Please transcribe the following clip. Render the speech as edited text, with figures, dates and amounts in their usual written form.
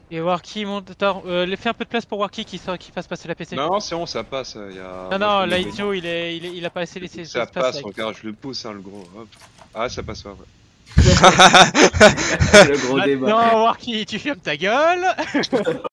Et Warky monte. Attends, fais un peu de place pour Warky qui fasse passer la PC. Non, c'est bon, ça passe. Non, Moi, je non, le mets Lightio, dedans. il a pas assez laissé Ça d'espace passe, là. regarde, je le pousse, hein, le gros. Hop. Ah, ça passe pas, ouais. Le gros débat. Maintenant, Warky, tu fermes ta gueule.